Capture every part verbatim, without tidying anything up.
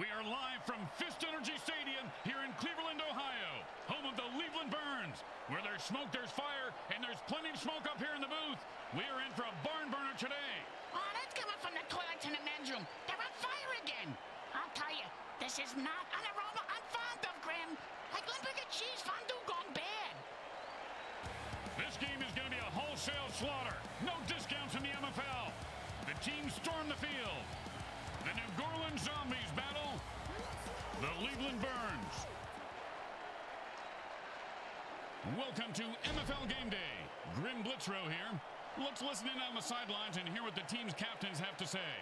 We are live from Fist Energy Stadium here in Cleveland, Ohio, home of the Cleveland Burns. Where there's smoke, there's fire, and there's plenty of smoke up here in the booth. We are in for a barn burner today. Oh, that's coming from the toilets in the men's room. They're on fire again. I'll tell you, this is not an aroma I'm fond of, Grim. Like Limburger cheese fondue gone bad. This game is going to be a wholesale slaughter. No discounts in the M F L. The teams storm the field. The new Goreleans zombies battle the Cleveland Burns. Welcome to M F L Game Day. Grim Blitzrow here. Let's listen in on the sidelines and hear what the team's captains have to say.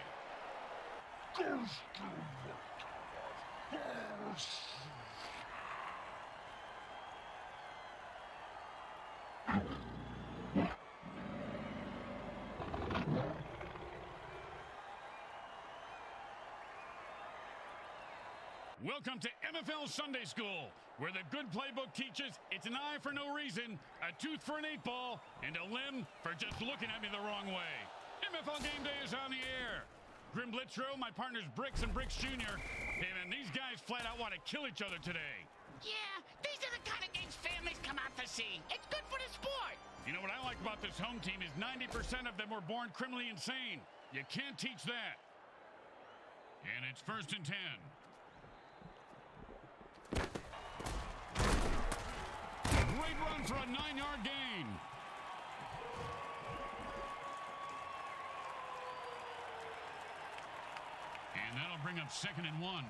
Welcome to M F L Sunday School, where the good playbook teaches it's an eye for no reason, a tooth for an eight ball, and a limb for just looking at me the wrong way. M F L Game Day is on the air. Grim Blitzrow, my partners Bricks and Bricks Junior Hey, man, these guys flat out want to kill each other today. Yeah, these are the kind of games families come out to see. It's good for the sport. You know what I like about this home team is ninety percent of them were born criminally insane. You can't teach that. And it's first and ten. Great run for a nine-yard gain. And that'll bring up second and one.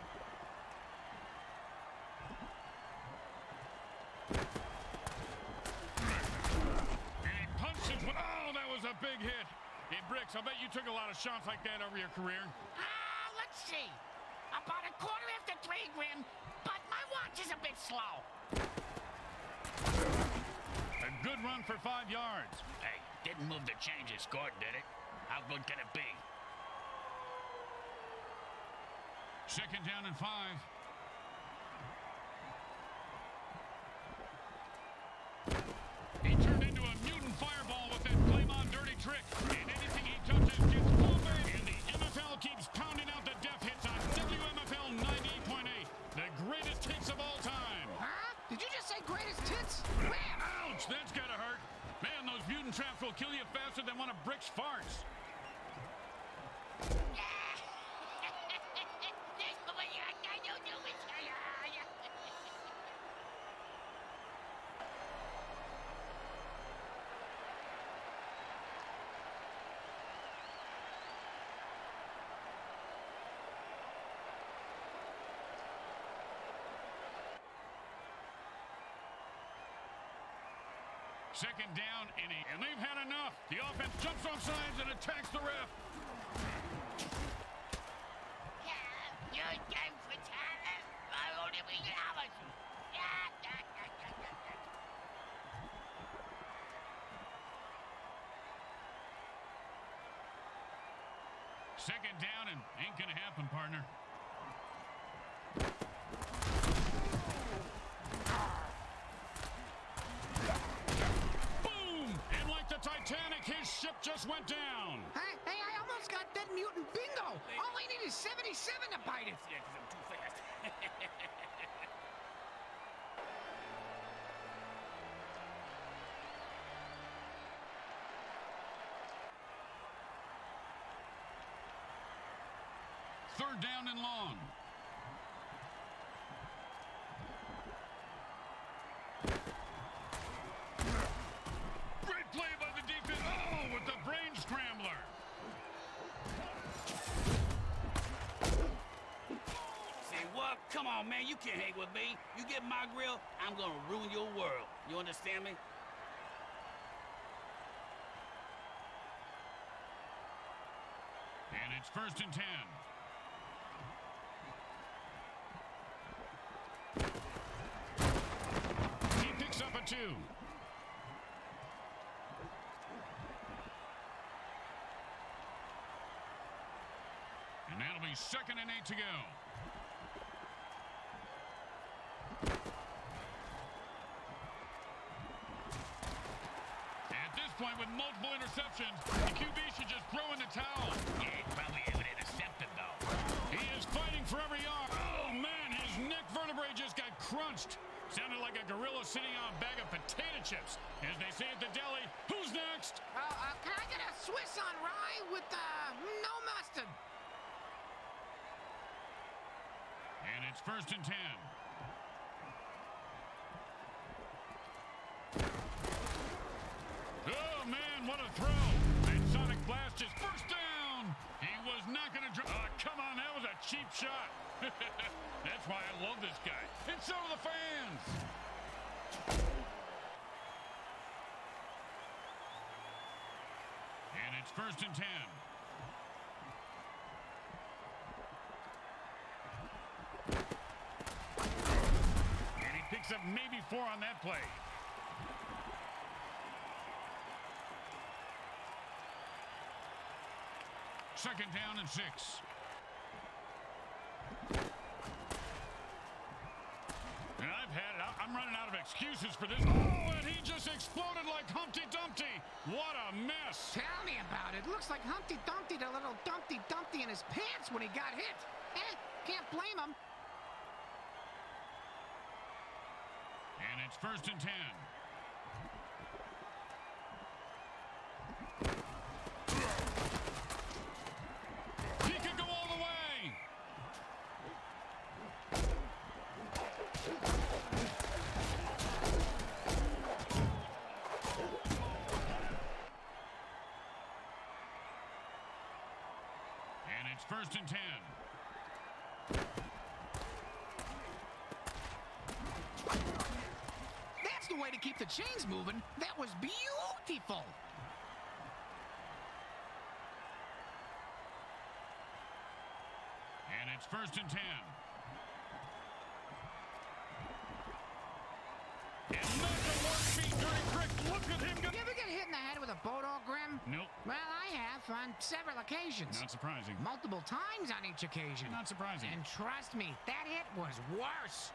And he punches. Oh, that was a big hit. Hey, Bricks, I bet you took a lot of shots like that over your career. Ah, let's see. About a quarter after three, Grim, but my watch is a bit slow. A good run for five yards. Hey, didn't move the change it scored, did it? How good can it be? Second down and five. He turned into a mutant fireball with that Claymon dirty trick. And anything he touches gets full base. And the M F L keeps pounding out the death hits on W M F L ninety-eight point eight. The greatest hits of all time. Huh? Did you just say greatest hits? Wham! Ouch, that's gotta hurt. Man, those mutant traps will kill you faster than one of Brick's farts. Second down, and, he, and they've had enough. The offense jumps off sides and attacks the ref. Second down, and ain't gonna happen, partner. Titanic, his ship just went down. Hey, hey, I almost got that mutant bingo. All I need is seventy-seven to bite it. Yeah, because I'm too fast. Third down and long. Play by the defense. Oh, with the brain scrambler. Say what? Come on, man. You can't hang with me. You get my grill, I'm going to ruin your world. You understand me? And it's first and ten. He picks up a two. And that'll be second and eight to go. At this point, with multiple interceptions, the Q B should just throw in the towel. Yeah, he'd probably have it intercepted, though. He is fighting for every yard. Oh, man, his neck vertebrae just got crunched. Sounded like a gorilla sitting on a bag of potato chips. As they say at the deli, who's next? Uh, uh, can I get a Swiss on rye with, uh, no mustard? And it's first and ten. Oh, man, what a throw. That sonic blast is first down. He was not going to drop. Oh, come on, that was a cheap shot. That's why I love this guy. And so do the fans. And it's first and ten. And he picks up maybe four on that play. Second down and six. And I've had it. I'm running out of excuses for this. Oh, and he just exploded like Humpty Dumpty. What a mess. Tell me about it. Looks like Humpty Dumpty did a little Dumpty Dumpty in his pants when he got hit. Eh, can't blame him. And it's first and ten. He could go all the way. And it's first and ten. That's the way to keep the chains moving. That was beautiful. And it's first and ten. And not the work beat, Dirty Crick. Look at him go. You ever get hit in the head with a boat all grim? Nope. Well, I have on several occasions. Not surprising. Multiple times on each occasion. Not surprising. And trust me, that hit was worse.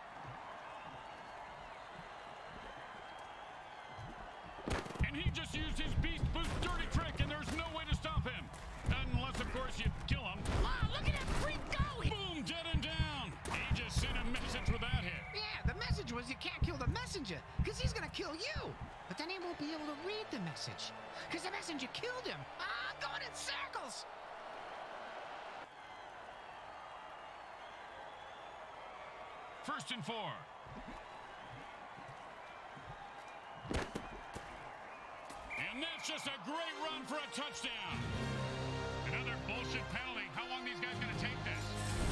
And he just used his beast boost Dirty Trick, and there's no way to stop him. Unless, of course, you kill him. Oh, look at that freak go! Boom, dead and down. He just sent a message with that hit. Yeah, the message was you can't kill the messenger, because he's going to kill you. But then he won't be able to read the message, because the messenger killed him. Ah, I'm going in circles. First and four. And that's just a great run for a touchdown. Another bullshit penalty. How long are these guys going to take this?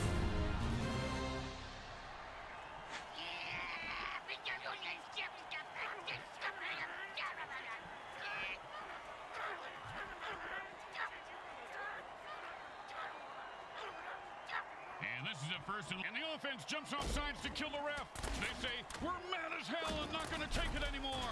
And this is a first and... And the offense jumps off sides to kill the ref. They say, we're mad as hell and not going to take it anymore.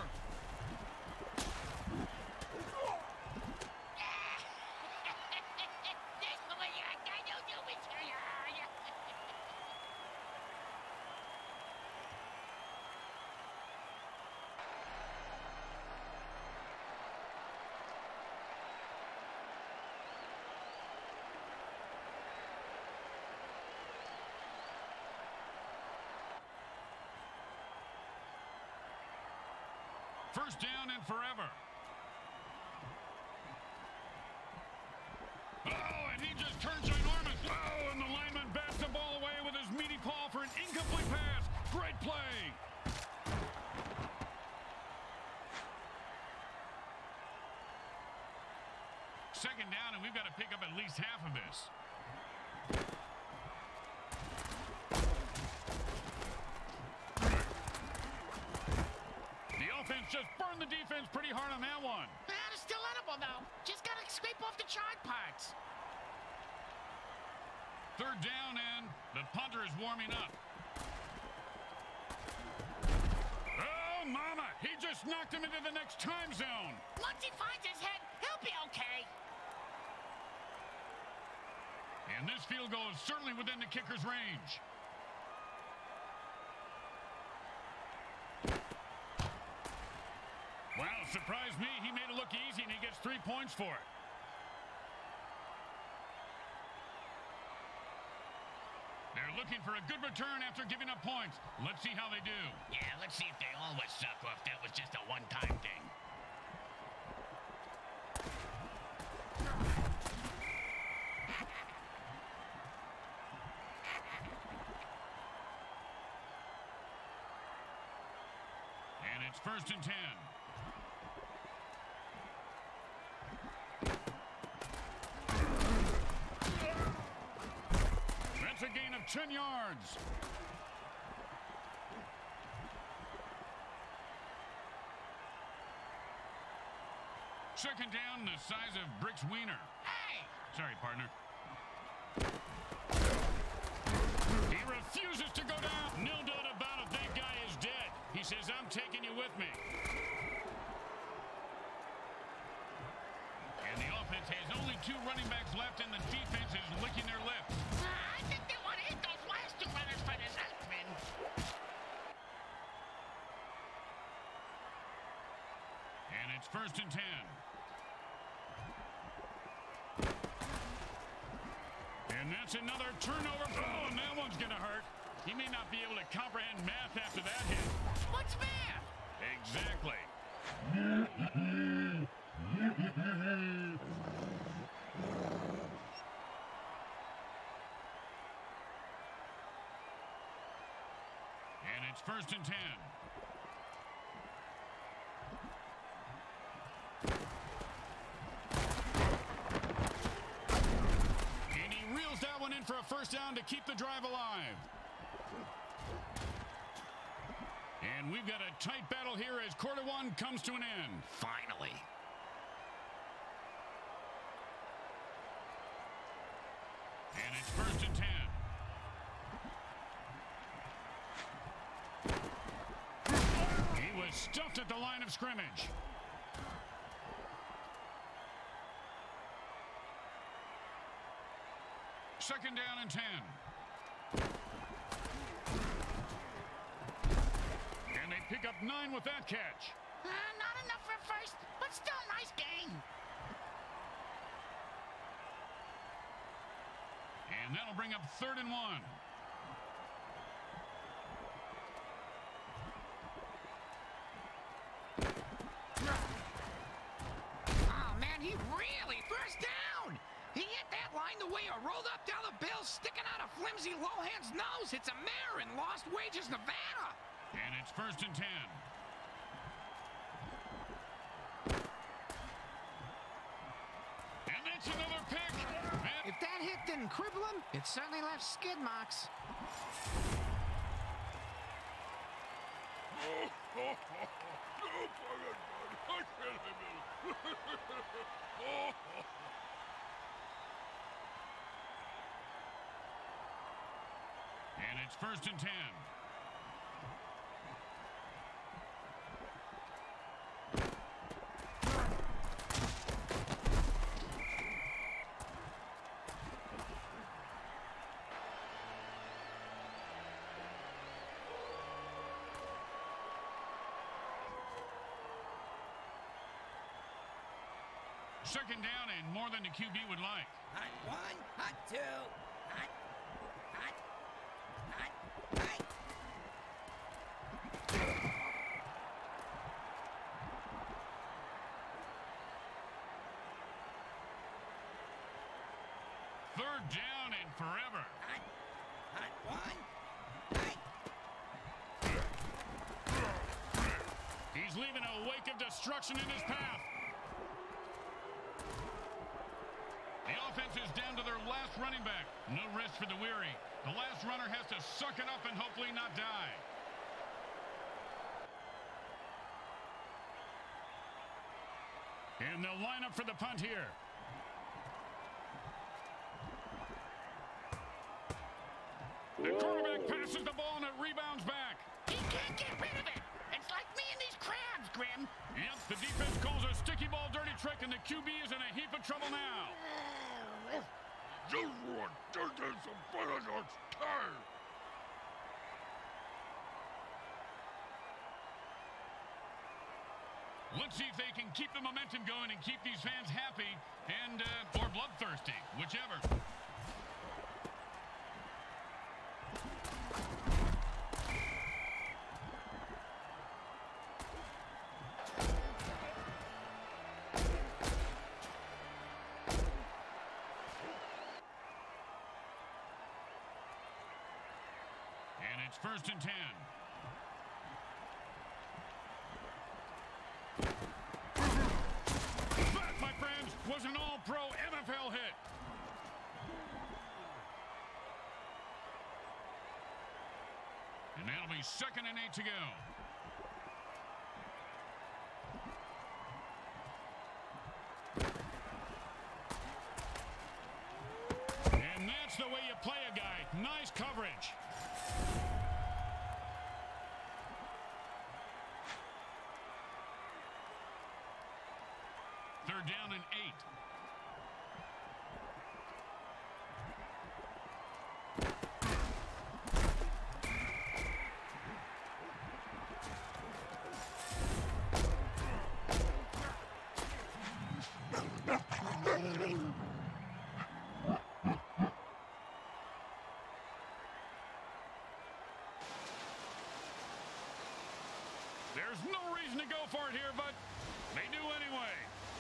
First down and forever. Oh, and he just turns ginormous. Oh, and the lineman bats the ball away with his meaty paw for an incomplete pass. Great play. Second down, and we've got to pick up at least half of this. Just burned the defense pretty hard on that one. Ah, it's still edible, though. Just gotta scrape off the charred parts. Third down, and the punter is warming up. Oh, mama! He just knocked him into the next time zone. Once he finds his head, he'll be okay. And this field goal is certainly within the kicker's range. Wow, surprised me. He made it look easy, and he gets three points for it. They're looking for a good return after giving up points. Let's see how they do. Yeah, let's see if they always suck or if that was just a one-time thing. And it's first and ten. That's a gain of ten yards. Second down, the size of Brick's wiener. Hey! Sorry, partner. He refuses to go down. No doubt about it, that guy is dead. He says, I'm taking you with me. And the offense has only two running backs left, and the defense is licking their lips. Uh, I think they want to hit those last two runners for this Eichmann. And it's first and ten. And that's another turnover. Oh, and that one's going to hurt. He may not be able to comprehend math after that hit. What's math? Exactly. And it's first and ten. And he reels that one in for a first down to keep the drive alive. And we've got a tight battle here as quarter one comes to an end. Finally. And it's first and ten. He was stuffed at the line of scrimmage. Second down and ten. And they pick up nine with that catch. Uh, not enough for first, but still a nice gain. And that'll bring up third and one. Oh, man, he really first down. He hit that line the way a rolled up dollar bill sticking out of flimsy Lohan's nose hits a mayor in Lost Wages, Nevada. And it's first and ten. And that's another pick. And If that hit didn't cripple him, it certainly left skid marks. And it's first and ten. Second down and more than the Q B would like. Hot one, hot two, hot, hot, hot, hot. Third down and forever. Hot, hot one, hot. He's leaving a wake of destruction in his path. The offense is down to their last running back. No rest for the weary. The last runner has to suck it up and hopefully not die. And they'll line up for the punt here. The quarterback passes the ball and it rebounds back. He can't get rid of it. It's like me and these crabs, Grim. Yep, the defense calls a sticky ball dirty trick, and the Q B is in a heap of trouble now. Let's see if they can keep the momentum going and keep these fans happy and uh, or bloodthirsty, whichever. first and ten. That, my friends, was an all-pro M F L hit. And that'll be second and eight to go. And that's the way you play a guy. Nice coverage. Third down and eight. There's no reason to go for it here, but they do anyway.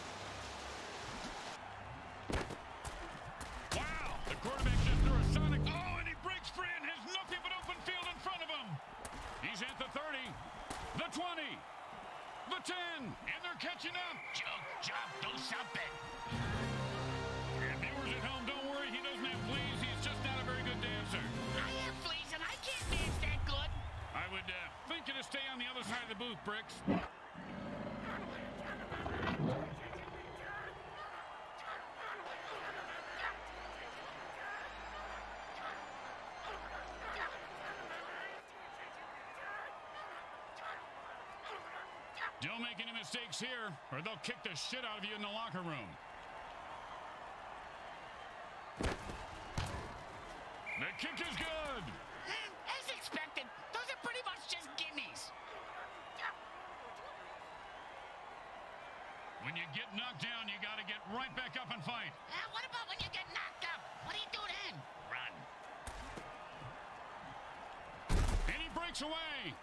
Wow, the quarterback just threw a sonic. Oh, and he breaks free and has nothing but open field in front of him. He's at the thirty, the twenty, the ten, and they're catching up. Joke, jump, do something. And viewers at home, don't worry, he doesn't have fleas. He's just not a very good dancer. I have fleas and I can't dance that good. I would uh, think you to stay on the other side of the booth, Bricks. Don't make any mistakes here, or they'll kick the shit out of you in the locker room. The kick is good. As expected, those are pretty much just gimmies. When you get knocked down, you got to get right back up and fight. Uh, what about when you get knocked up? What do you do then? Run. And he breaks away.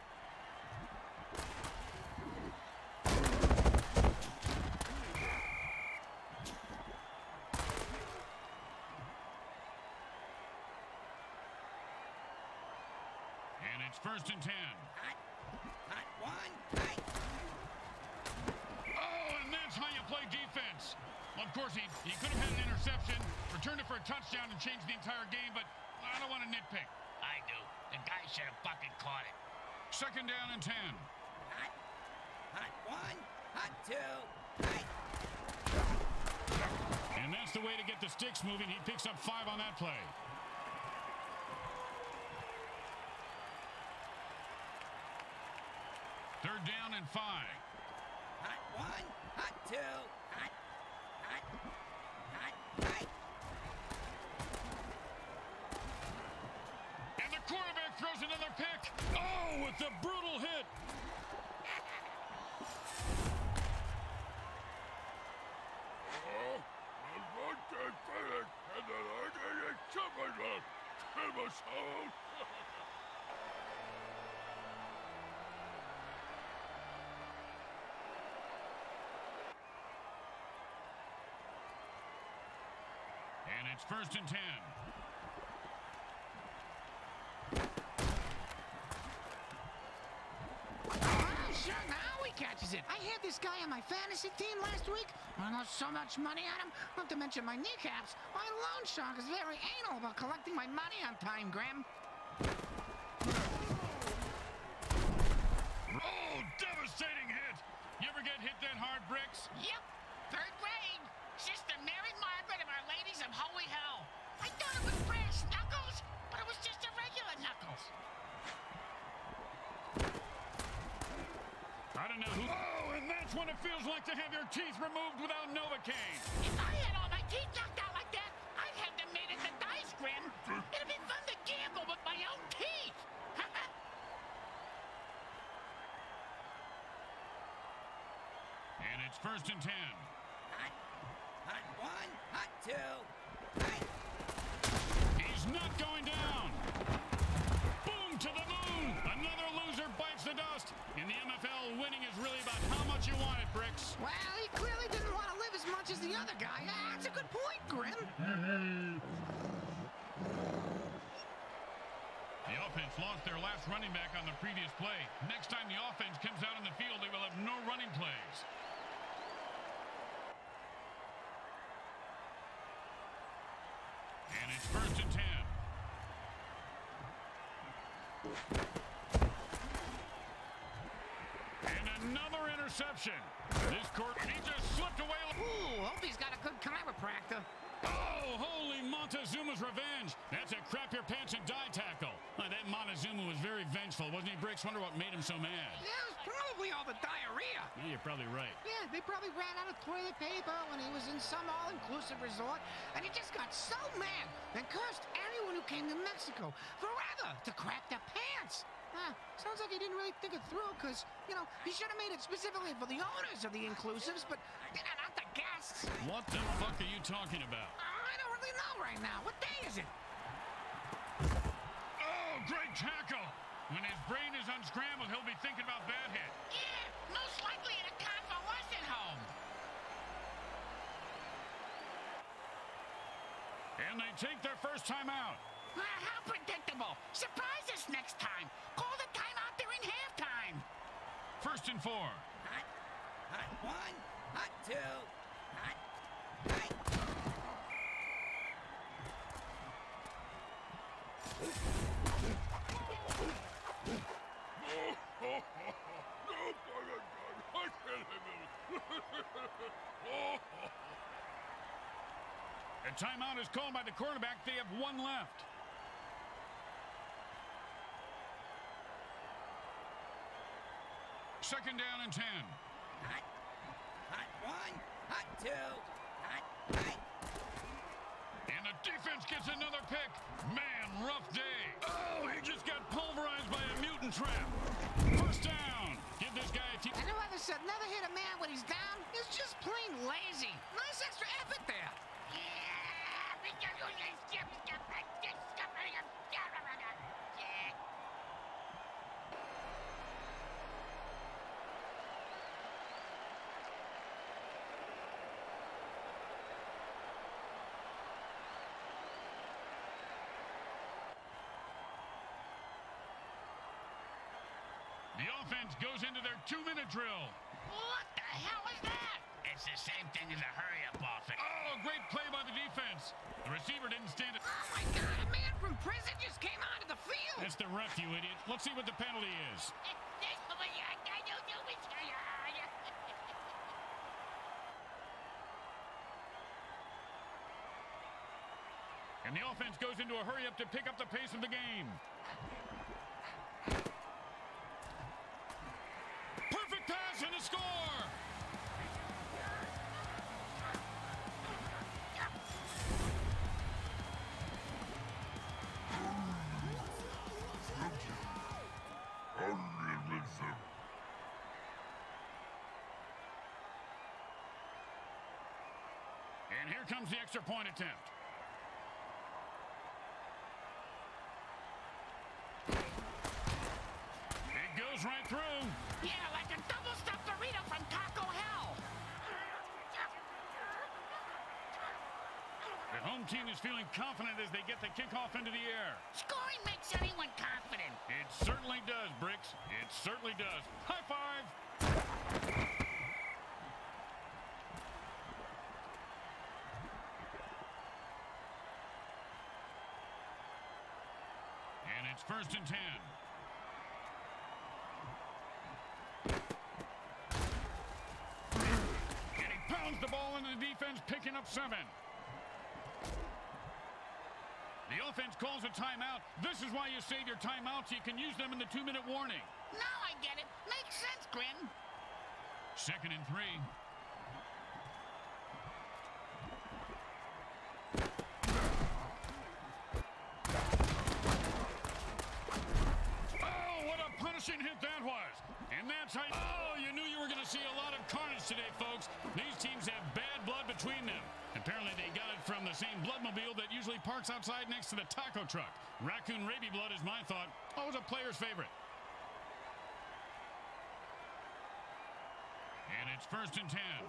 And it's first and ten. Hot, hot one, hot. Oh, and that's how you play defense. Well, of course, he, he could have had an interception, returned it for a touchdown, and changed the entire game, but I don't want to nitpick. I do. The guy should have fucking caught it. Second down and ten. Hot, hot one, hot two, hot. And that's the way to get the sticks moving. He picks up five on that play. Third down and five. Hot one, hot two, hot, hot, hot, hot. And the quarterback throws another pick. Oh, with the brutal hit. And it's first and ten. Oh, sure, now he catches it. I had this guy on my fantasy team last week. I lost so much money on him, not to mention my kneecaps. My loan shark is very anal about collecting my money on time, Graham. Oh, devastating hit. You ever get hit that hard, Bricks? Yep. Third grade. Sister Mary Margaret of Our Ladies of Holy Hell. I thought it was brass knuckles, but it was just a regular knuckles. I don't know who... Oh, and that's what it feels like to have your teeth removed without Novocaine. If I had all my teeth knocked out like that, I'd have them made into dice, Grim. It'd be fun to gamble with my own teeth. And it's first and ten. Hot, hot one, hot two, hot. He's not going down. Boom to the moon. Another loser bites the dust. In the M F L, winning is really about how much you want it, Bricks. Well, he clearly didn't want to live as much as the other guy. That's a good point, Grim. The offense lost their last running back on the previous play. Next time the offense comes out on the field, they will have no running plays. And it's first and ten. And another interception. This court, he just slipped away. Ooh, hope he's got a good chiropractor. Oh, holy Montezuma's revenge. That's a crap your pants and die tackle. Oh, that Montezuma was very vengeful, wasn't he, Bricks? Wonder what made him so mad. Yeah, it was probably all the diarrhea. Yeah, you're probably right. Yeah, they probably ran out of toilet paper when he was in some all-inclusive resort, and he just got so mad and cursed anyone who came to Mexico forever to crap their pants. Huh, sounds like he didn't really think it through, because, you know, he should have made it specifically for the owners of the inclusives, but you know, not the guests. What the fuck are you talking about? I don't really know right now. What day is it? Oh, great tackle. When his brain is unscrambled, he'll be thinking about that hit. Yeah, most likely the convo wasn't home. And they take their first time out. Uh, how predictable. Surprise us next time. Call the timeout during halftime. First and four. Hot, hot one, hot two, hot, hot. A timeout is called by the quarterback. They have one left. Second down and ten. Hot, hot one, hot two, hot, hot. And the defense gets another pick. Man, rough day. Oh, he just got pulverized by a mutant trap. First down. Give this guy a team. And whoever said never hit a man when he's down is just plain lazy. Nice extra effort there. The offense goes into their two-minute drill. What the hell is that? It's the same thing as a hurry-up offense. Oh, great play by the defense. The receiver didn't stand it. Oh, my God, a man from prison just came onto the field. That's the ref, you idiot. Let's see what the penalty is. And the offense goes into a hurry-up to pick up the pace of the game. Perfect pass and a score! And here comes the extra point attempt. It goes right through. Yeah, like a double-stuffed burrito from Taco Hell. The home team is feeling confident as they get the kickoff into the air. Scoring makes anyone confident. It certainly does, Bricks. It certainly does. High five! And it's first and ten. And he pounds the ball into the defense, picking up seven. The offense calls a timeout. This is why you save your timeouts. You can use them in the two-minute warning. Now I get it. Makes sense, Grin. Second and three. Oh, what a punishing hit that was. And that's how... Oh, you knew you were going to see a lot of carnage today, folks. These teams have bad blood between them. Apparently, they got it from the same bloodmobile that usually parks outside next to the taco truck. Raccoon rabies blood is my thought. Always a player's favorite. And it's first and ten.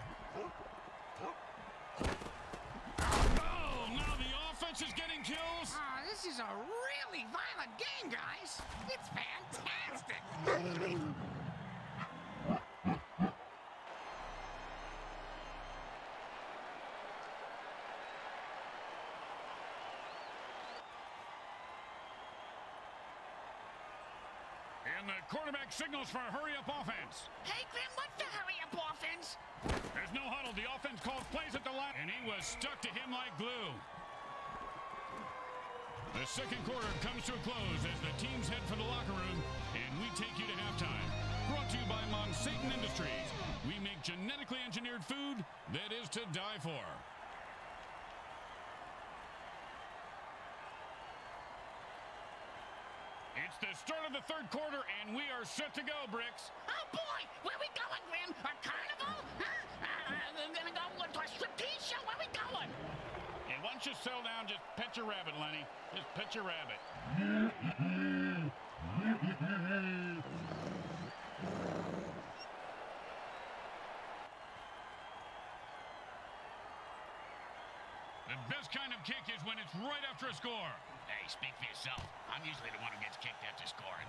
Oh, now the offense is getting kills. This is a really violent game, guys. It's fantastic. And the quarterback signals for a hurry-up offense. Hey, Grim, what's the hurry-up offense? There's no huddle. The offense calls plays at the line, and he was stuck to him like glue. The second quarter comes to a close as the teams head for the locker room, and we take you to halftime. Brought to you by Monsatan Industries. We make genetically engineered food that is to die for. It's the start of the third quarter, and we are set to go, Bricks. Oh, boy! Where we going, Grim? A carnival? Huh? Uh, we're gonna go to a striptease show? Where we going? And once you settle down, just pet your rabbit, Lenny. Just pet your rabbit. The best kind of kick is when it's right after a score. Hey, speak for yourself. I'm usually the one who gets kicked after scoring.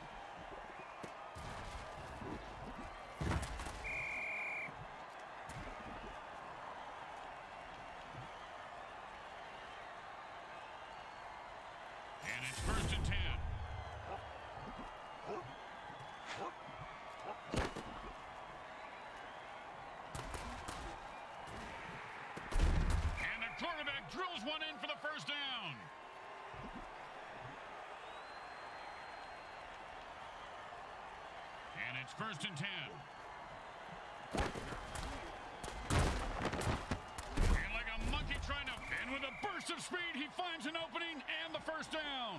And it's first and ten. And the quarterback drills one in for the first down. And it's first and ten. And like a monkey trying to... And with a burst of speed, he finds an opening and the first down.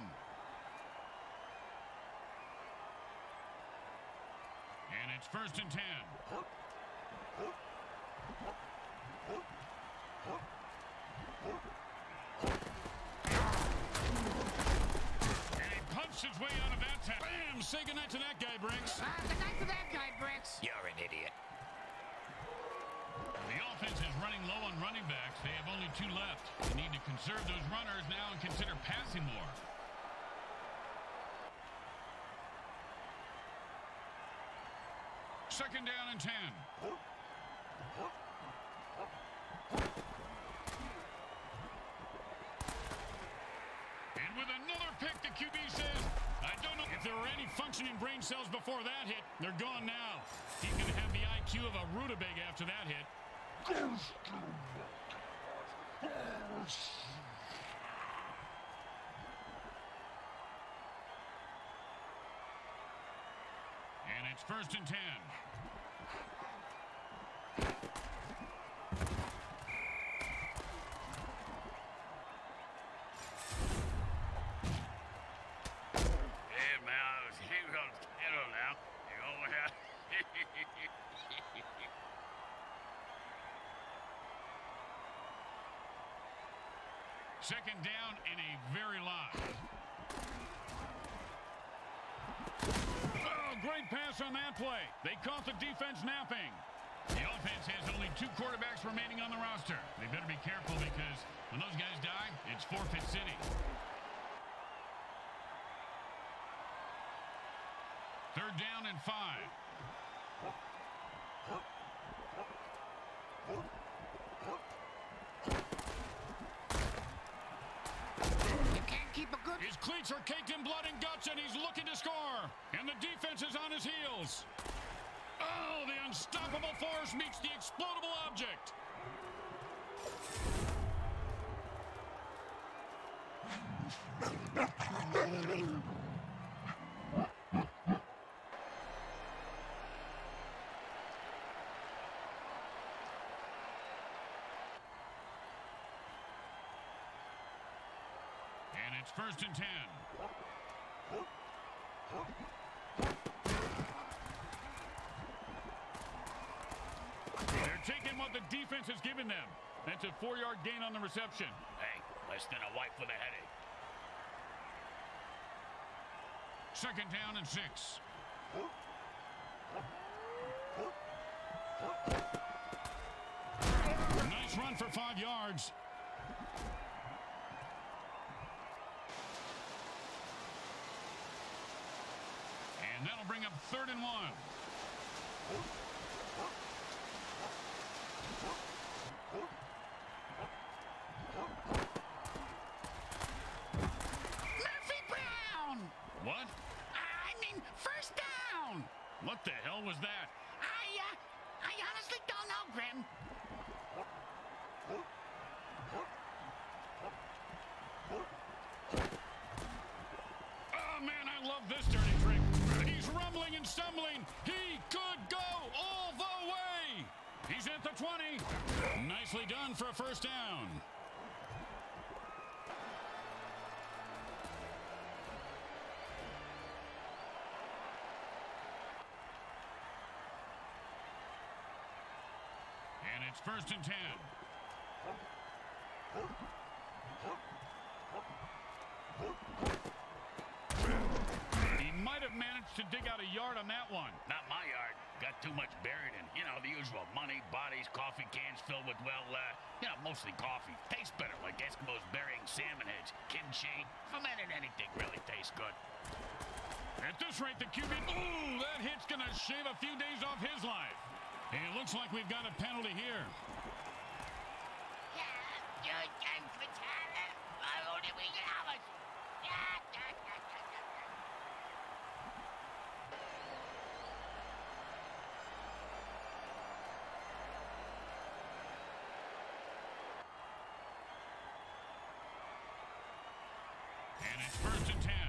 And it's first and ten. And he punched his way out of that time. Bam! Say goodnight to that guy, Bricks. Ah, good night to that guy, Bricks. You're an idiot. The offense is running low on running backs. They have only two left. They need to conserve those runners now and consider passing more. Second down and ten. And with another pick, the Q B says, I don't know if there were any functioning brain cells before that hit. They're gone now. He's going to have the I Q of a rutabaga after that hit. And it's first and ten. Hey, man, here comes Kettle now. You know, Second down and a very lot. Oh, great pass on that play. They caught the defense napping. The offense has only two quarterbacks remaining on the roster. They better be careful because when those guys die, it's forfeit city. Third down and five. You can't keep a good... His cleats are caked in blood and guts, and he's looking to score. And the defense is on his heels. Oh, the unstoppable force meets the explodable object. And it's first and ten. They're taking what the defense has given them. That's a four-yard gain on the reception. hey, less than a wipe for the headache. Second down and six. Nice run for five yards. And that'll bring up third and one. Murphy Brown! What? I mean, first down! What the hell was that? I, uh, I honestly don't know, Grim. Oh, man, I love this dirty trick. He's rumbling and stumbling. He could go all the way. He's at the twenty. Nicely done for a first down. And it's first and ten. He might have managed to dig out a yard on that one. Not my yard. Got too much buried in, you know, the usual money, bodies, coffee cans filled with, well, uh, you know, mostly coffee. Tastes better, like Eskimos burying salmon heads. Kimchi, fermented anything really tastes good. At this rate, the Q B... Ooh, that hit's going to shave a few days off his life. And it looks like we've got a penalty here. And it's first and ten.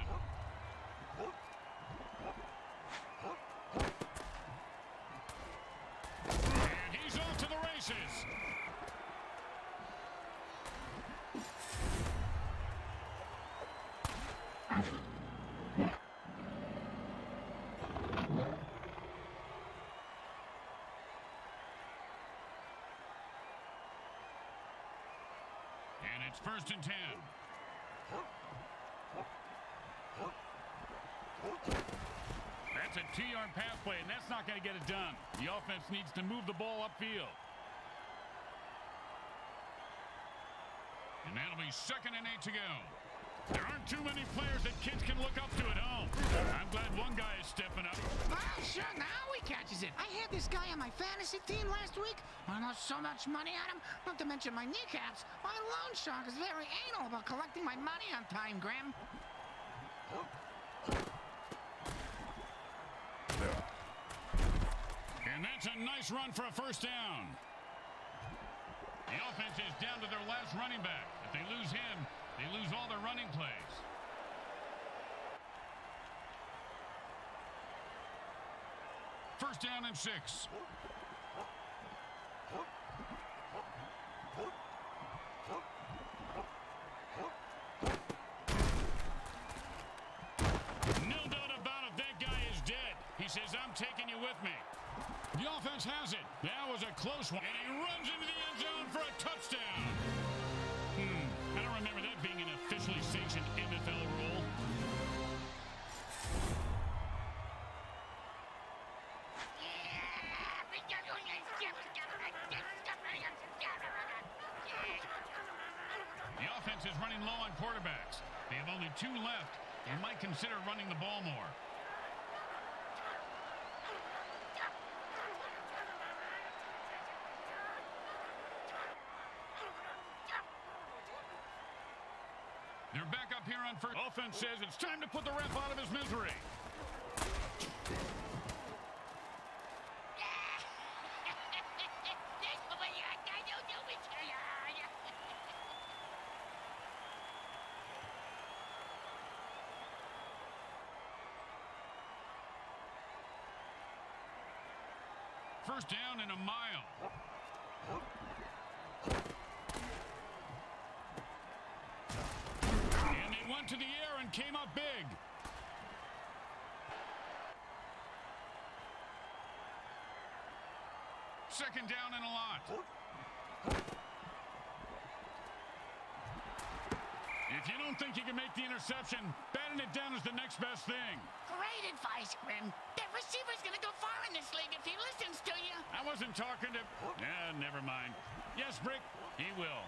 And he's off to the races. And it's first and ten. That's a two-yard pass play, and that's not going to get it done. The offense needs to move the ball upfield. And that'll be second and eight to go. There aren't too many players that kids can look up to at home. I'm glad one guy is stepping up. Well, sure, now he catches it. I had this guy on my fantasy team last week. I lost so much money on him, not to mention my kneecaps. My loan shark is very anal about collecting my money on time, Graham. And that's a nice run for a first down. The offense is down to their last running back. If they lose him, they lose all their running plays. First down and six. No doubt about it, that guy is dead. He says, I'm taking you with me. The offense has it. That was a close one. And he runs into the end zone for a touchdown. Hmm. I don't remember that being an officially sanctioned M F L rule. The offense is running low on quarterbacks. They have only two left and might consider running the ball more. They're back up here on first. Offense says it's time to put the ref out of his misery. First down in a mile. And they went to the air and came up big. Second down and a lot. If you don't think you can make the interception, batting it down is the next best thing. Great advice, Grim. That receiver's gonna go far in this league if he listens to you. I wasn't talking to... Yeah, never mind. Yes, Brick, he will.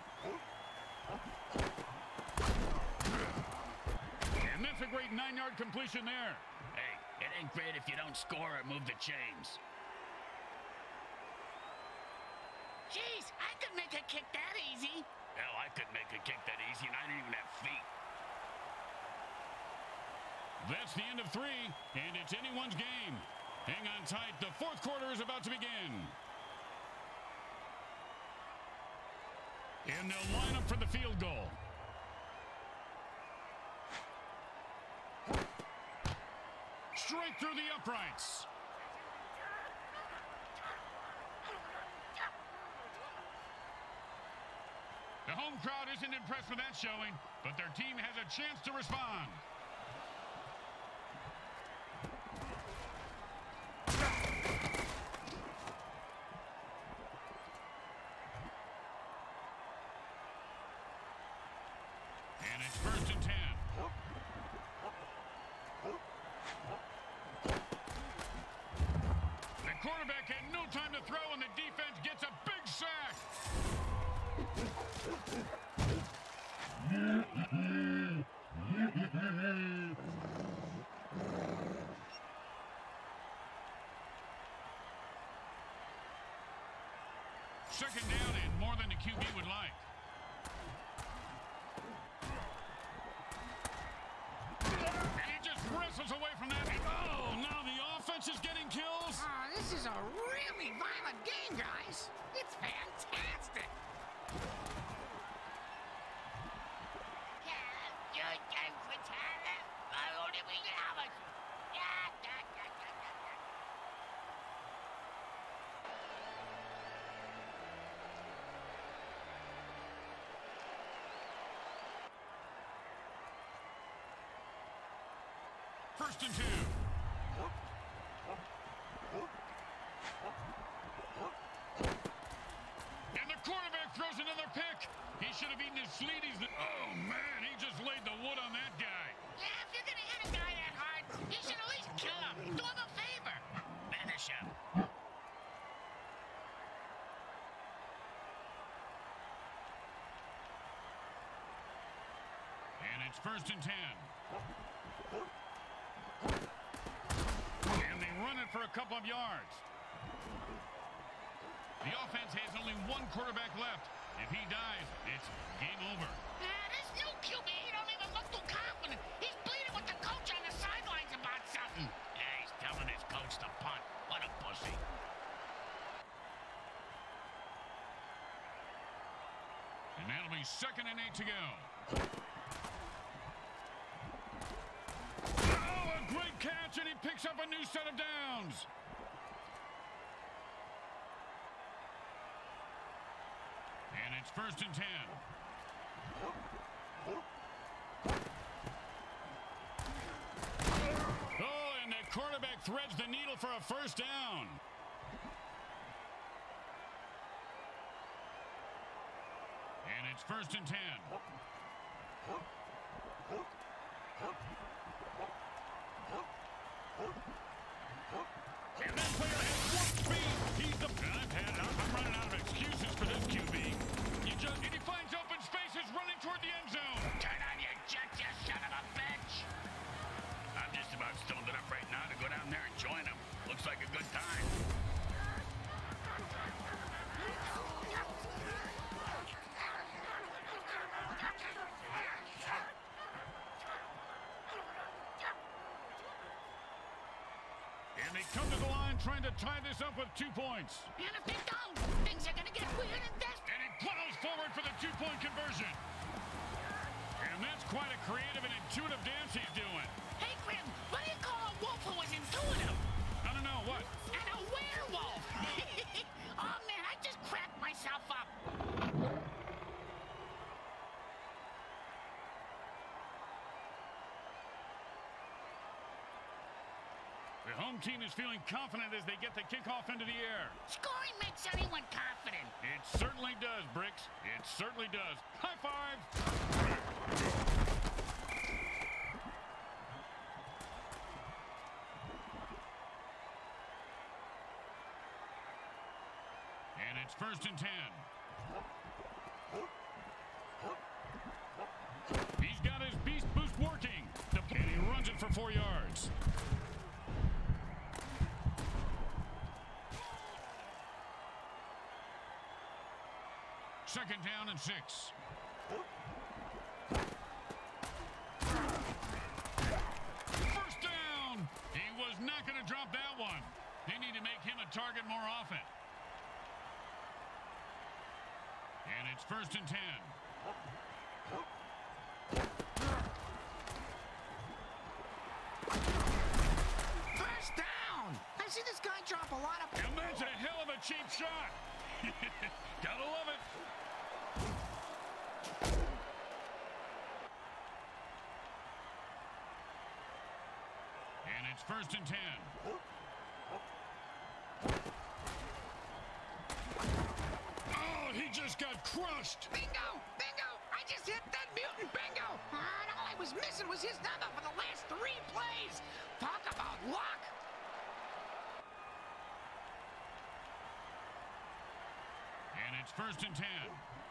And that's a great nine-yard completion there. Hey, It ain't great if you don't score or move the chains. Jeez, I could make a kick that easy. Hell, I could make a kick that easy, and I didn't even have feet. That's the end of three, and it's anyone's game. Hang on tight. The fourth quarter is about to begin. And they'll line up for the field goal. Straight through the uprights. The home crowd isn't impressed with that showing, but their team has a chance to respond. And it's first and ten. The quarterback had no time to throw, and the defense gets a big sack. Second down and more than the Q B would like. And he just wrestles away from that. Oh, now the offense is getting kills. Oh, this is a really violent game, guys. It's fantastic. First and two. And the quarterback throws another pick. He should have eaten his Sleeties. Oh, man, he just laid the wood on that guy. Yeah, if you're gonna hit a guy that hard, you should at least kill him. Do him a favor. Finish him. And it's first and ten. And they run it for a couple of yards. The offense has only one quarterback left. If he dies, it's game over. Ah, this new Q B, he don't even look too confident. He's bleeding with the coach on the sidelines about something. Yeah, he's telling his coach to punt. What a pussy. And that'll be second and eight to go. Oh, a great catch, and he picks up a new set of downs. And it's first and ten. Oh, and the quarterback threads the needle for a first down. And it's first and ten. And that player has one speed. He's the... I've had, I'm running out of excuses for this Q B. You just... And he finds open spaces running toward the end zone. Turn on your jet, you son of a bitch. I'm just about stoned it up right now to go down there and join him. Looks like a good time. And they come to the line trying to tie this up with two points. And if they don't, things are gonna get weird and desperate. And he plows forward for the two-point conversion. And that's quite a creative and intuitive dance he's doing. Hey, Grim, what do you call a wolf who was intuitive? I don't know, what? And a werewolf. Oh, man, I just cracked myself up. The home team is feeling confident as they get the kickoff into the air. Scoring makes anyone confident. It certainly does, Bricks. It certainly does. High five! And it's first and ten. He's got his beast boost working. And he runs it for four yards. Second down and six. First down. He was not going to drop that one. They need to make him a target more often. And it's first and ten. First down! I see this guy drop a lot of... And that's a hell of a cheap shot. Gotta love it. And it's first and ten. Oh, he just got crushed. Bingo! Bingo! I just hit that mutant bingo! And all I was missing was his number for the last three plays. Talk about luck! And it's first and ten.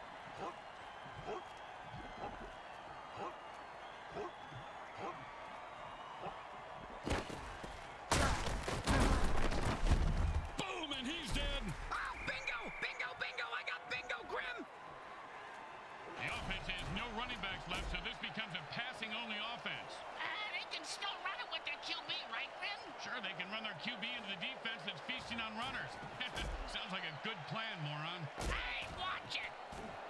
Boom, and he's dead. Oh, bingo! Bingo, bingo! I got bingo, Grim! The offense has no running backs left, so this becomes a passing-only offense. Uh, they can still run it with their Q B, right, Grim? Sure, they can run their Q B into the defense that's feasting on runners. Sounds like a good plan, moron. Hey, watch it!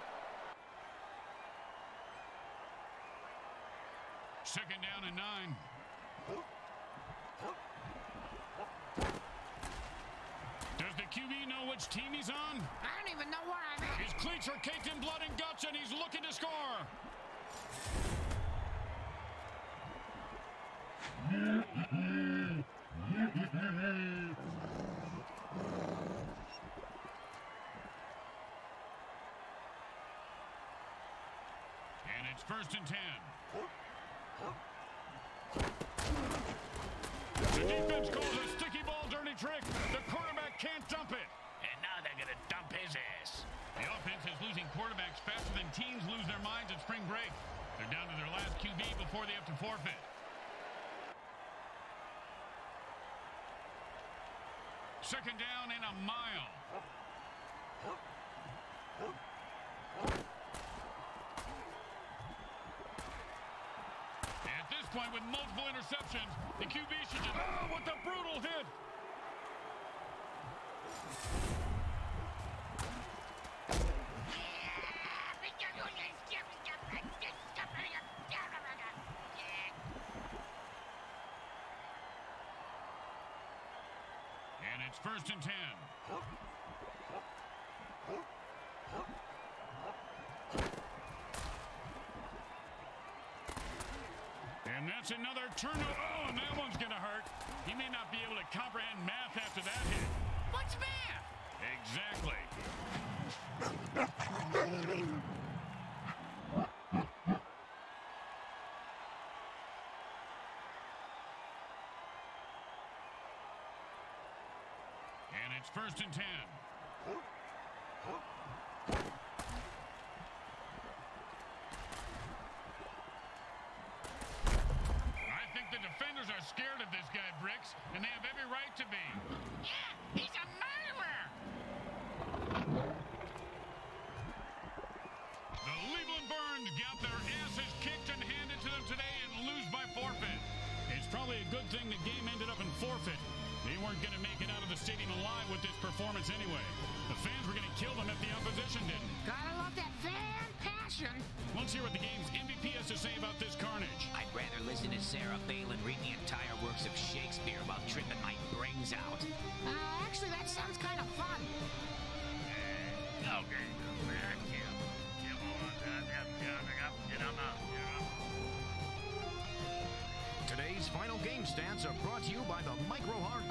Second down and nine. Does the Q B know which team he's on? I don't even know where I'm at. His cleats are caked in blood and guts, and he's looking to score. And it's first and ten. The defense calls a sticky ball dirty trick. The quarterback can't dump it. And now they're going to dump his ass. The offense is losing quarterbacks faster than teams lose their minds at spring break. They're down to their last Q B before they have to forfeit. Second down and a mile. At this point, with multiple interceptions, the Q B should just... Oh, what a brutal hit! And it's first and ten. And that's another turnover. Oh, and that one's going to hurt. He may not be able to comprehend math after that hit. What's math? Exactly. And it's first and ten. I think the defenders are scared of this guy, Bricks, and they have every right to be. Yeah, he's a murderer! The Cleveland Burns got their asses kicked and handed to them today and lose by forfeit. It's probably a good thing the game ended up in forfeit. They weren't going to make it out of the stadium alive with this performance anyway. The fans were going to kill them if the opposition didn't. Gotta love that fan passion. Let's hear what the game's M V P has to say about this carnage. I'd rather listen to Sarah Palin read the entire works of Shakespeare while tripping my brains out. Uh, actually, that sounds kind of fun. Okay. Today's final game stats are brought to you by the Micro Hard